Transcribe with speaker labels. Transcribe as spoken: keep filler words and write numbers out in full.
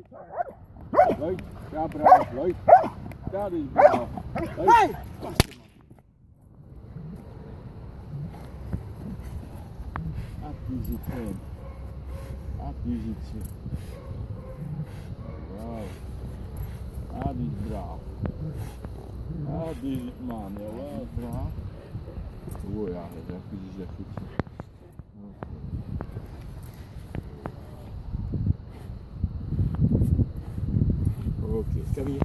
Speaker 1: Leuk, ja braaf, leuk. Dat is braaf. Leuk. Ach, die zit fijn. Ach, die zit zo. Wauw. Ah, die is braaf. Ah, die zit man, ja, wel braaf. Oh ja, dat is even